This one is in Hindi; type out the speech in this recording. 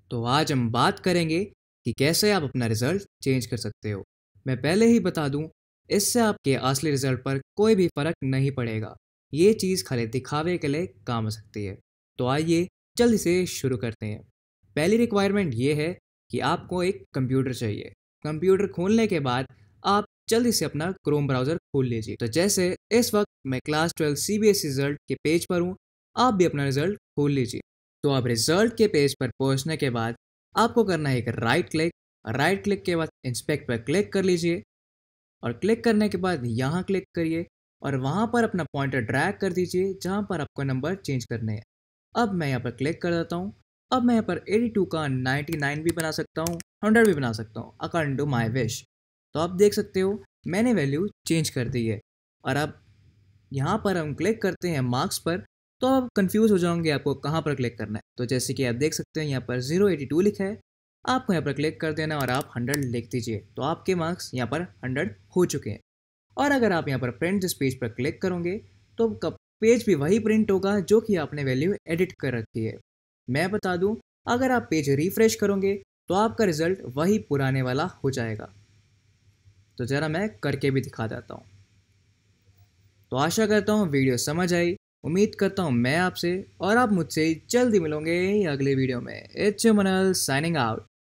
तो आज हम बात करेंगे कि कैसे आप अपना रिजल्ट चेंज कर सकते हो। मैं पहले ही बता दूं, इससे आपके असली रिजल्ट पर कोई भी फर्क नहीं पड़ेगा। ये चीज़ खाली दिखावे के लिए काम आ सकती है। तो आइए जल्दी से शुरू करते हैं। पहली रिक्वायरमेंट ये है कि आपको एक कंप्यूटर चाहिए। कंप्यूटर खोलने के बाद आप जल्दी से अपना क्रोम ब्राउज़र खोल लीजिए। तो जैसे इस वक्त मैं क्लास 12 CBSE रिजल्ट के पेज पर हूँ, आप भी अपना रिजल्ट खोल लीजिए। तो अब रिजल्ट के पेज पर पहुंचने के बाद आपको करना है एक राइट क्लिक के बाद इंस्पेक्ट पर क्लिक कर लीजिए और क्लिक करने के बाद यहाँ क्लिक करिए और वहाँ पर अपना पॉइंटर ड्रैग कर दीजिए जहाँ पर आपको नंबर चेंज करने हैं। अब मैं यहाँ पर क्लिक कर देता हूँ। अब मैं यहाँ पर 82 का 99 भी बना सकता हूँ, 100 भी बना सकता हूँ, अकॉर्डिंग टू माई विश। तो आप देख सकते हो मैंने वैल्यू चेंज कर दी है। और अब यहाँ पर हम क्लिक करते हैं मार्क्स पर, तो आप कंफ्यूज हो जाओगे आपको कहाँ पर क्लिक करना है। तो जैसे कि आप देख सकते हैं यहाँ पर 082 लिखा है, आपको यहाँ पर क्लिक कर देना और आप 100 लिख दीजिए। तो आपके मार्क्स यहाँ पर 100 हो चुके हैं। और अगर आप यहाँ पर प्रिंट दिस पेज पर क्लिक करोगे तो पेज भी वही प्रिंट होगा जो कि आपने वैल्यू एडिट कर रखी है। मैं बता दूं, अगर आप पेज रिफ्रेश करोगे तो आपका रिजल्ट वही पुराने वाला हो जाएगा। तो ज़रा मैं करके भी दिखा देता हूँ। तो आशा करता हूँ वीडियो समझ आई। उम्मीद करता हूँ मैं आपसे और आप मुझसे जल्दी मिलोगे अगले वीडियो में। इट्स मनल साइनिंग आउट।